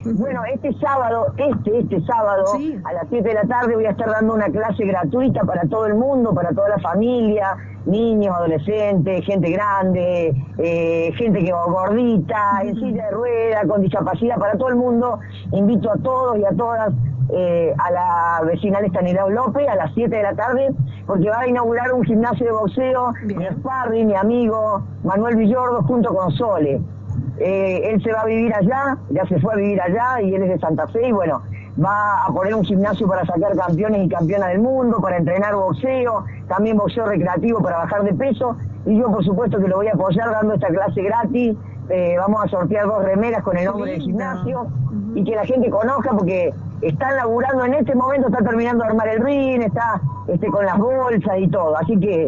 Bueno, este sábado, Sí. a las 7 de la tarde voy a estar dando una clase gratuita para todo el mundo, para toda la familia, niños, adolescentes, gente grande, gente que va gordita, en silla de ruedas, con discapacidad, para todo el mundo. Invito a todos y a todas a la vecinal Estanislao López a las 7 de la tarde, porque va a inaugurar un gimnasio de boxeo, mi sparring, mi amigo Manuel Villordo, junto con Sole. Él se va a vivir allá, ya se fue a vivir allá y él es de Santa Fe y bueno, va a poner un gimnasio para sacar campeones y campeonas del mundo, para entrenar boxeo, también boxeo recreativo para bajar de peso y yo por supuesto que lo voy a apoyar dando esta clase gratis. Vamos a sortear 2 remeras con el nombre del gimnasio y que la gente conozca porque están laburando en este momento, está terminando de armar el ring, está con las bolsas y todo, así que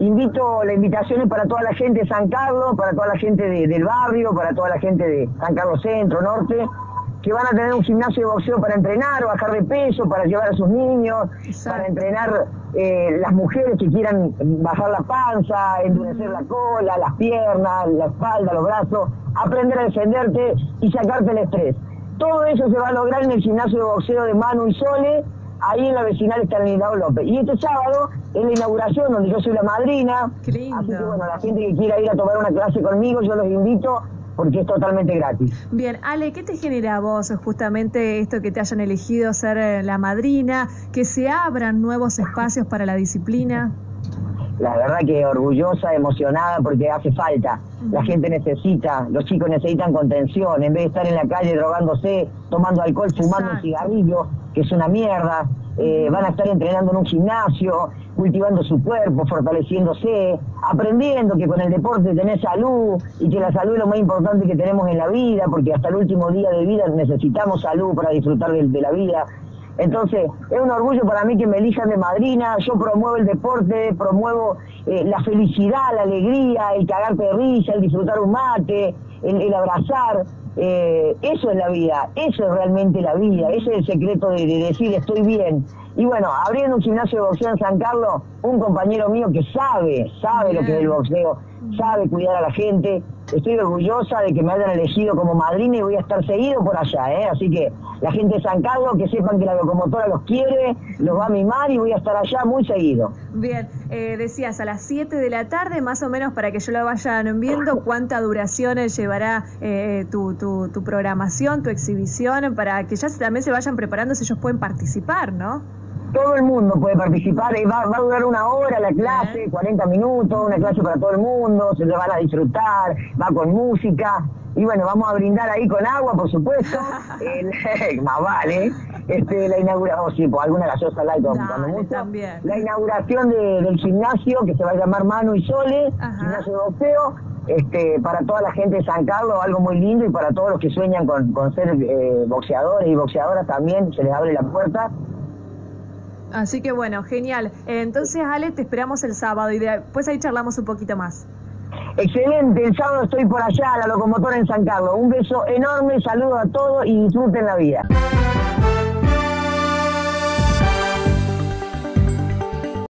la invitación es para toda la gente de San Carlos, para toda la gente del barrio, para toda la gente de San Carlos Centro, Norte, que van a tener un gimnasio de boxeo para entrenar, bajar de peso, para llevar a sus niños, para entrenar las mujeres que quieran bajar la panza, endurecer la cola, las piernas, la espalda, los brazos, aprender a defenderte y sacarte el estrés. Todo eso se va a lograr en el gimnasio de boxeo de Manu y Sole, ahí en la vecinal Estanislao López. Y este sábado es la inauguración donde yo soy la madrina. Qué lindo. Así que bueno, la gente que quiera ir a tomar una clase conmigo, yo los invito porque es totalmente gratis. Bien, Ale, ¿qué te genera a vos justamente esto que te hayan elegido ser la madrina, que se abran nuevos espacios para la disciplina? La verdad que orgullosa, emocionada, porque hace falta. La gente necesita, los chicos necesitan contención, en vez de estar en la calle drogándose, tomando alcohol, fumando un cigarrillo, que es una mierda. Van a estar entrenando en un gimnasio, cultivando su cuerpo, fortaleciéndose, aprendiendo que con el deporte tenés salud y que la salud es lo más importante que tenemos en la vida, porque hasta el último día de vida necesitamos salud para disfrutar de la vida. Entonces, es un orgullo para mí que me elijan de madrina. Yo promuevo el deporte, promuevo la felicidad, la alegría, el cagarte de risa, el disfrutar un mate, el abrazar. Eso es la vida, eso es realmente la vida, ese es el secreto de decir estoy bien. Y bueno, abriendo un gimnasio de boxeo en San Carlos, un compañero mío que sabe lo que es el boxeo, sabe cuidar a la gente. Estoy orgullosa de que me hayan elegido como madrina y voy a estar seguido por allá, así que la gente de San Carlos que sepan que la locomotora los quiere, los va a mimar y voy a estar allá muy seguido. Bien, decías a las 7 de la tarde, más o menos para que yo lo vayan viendo, ¿cuánta duración llevará tu programación, tu exhibición, para que ya también se vayan preparando si ellos pueden participar, ¿no? Todo el mundo puede participar, va a durar 1 hora la clase, 40 minutos, una clase para todo el mundo, se lo van a disfrutar, va con música, y bueno, vamos a brindar ahí con agua, por supuesto, más vale, la inauguración, sí, pues alguna gaseosa light cuando mucho, también. La inauguración del gimnasio, que se va a llamar Manu y Sole, gimnasio de boxeo, para toda la gente de San Carlos, algo muy lindo, y para todos los que sueñan con ser boxeadores y boxeadoras también, se les abre la puerta. Así que bueno, genial. Entonces, Ale, te esperamos el sábado y después ahí charlamos un poquito más. Excelente, el sábado estoy por allá, la locomotora en San Carlos. Un beso enorme, saludos a todos y disfruten la vida.